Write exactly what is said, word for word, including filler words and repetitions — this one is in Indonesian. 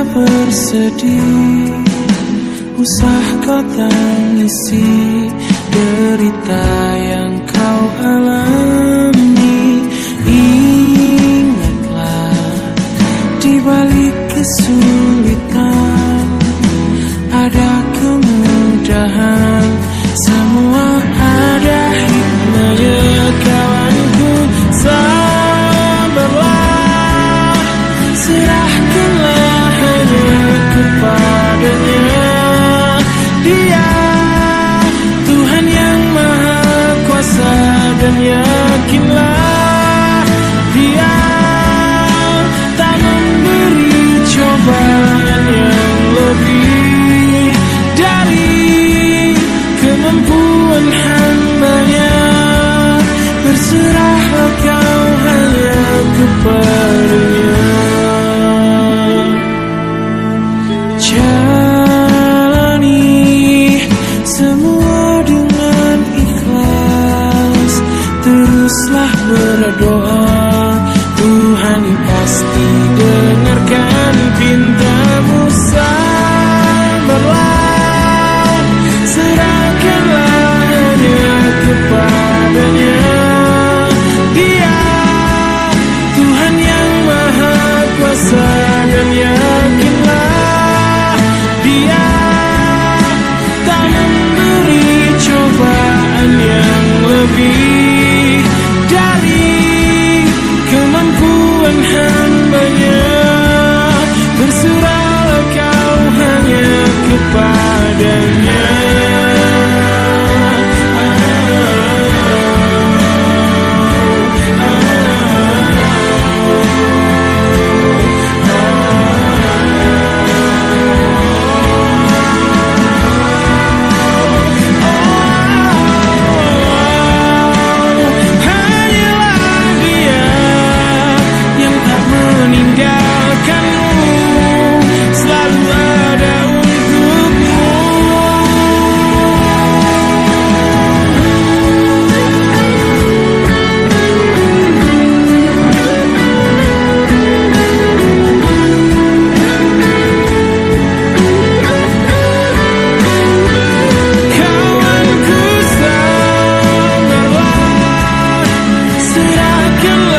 bersedih, usah kau tangisi derita yang kau alami. Ingatlah, di balik kesulitan ada kemudahan, semua ada hikmahnya kawanku. Sabarlah, serahkanlah hanya kepadanya. Dia Tuhan yang maha kuasa, dan yakinlah Dia tak memberi cobaan yang lebih dari kemampuan hamba-Nya. Berserahlah kau hanya kepadanya. Jalani semua dengan ikhlas, teruslah berdoa, Tuhan pasti dengarkan pintamu. Sabarlah, serahkanlah hanya kepadanya. Dia Tuhan yang maha kuasa, dan yakinlah Dia tak memberi cobaan yang lebih dari kemampuan hamba-Nya. Berserahlah kau hanya kepadanya. Serahkanlah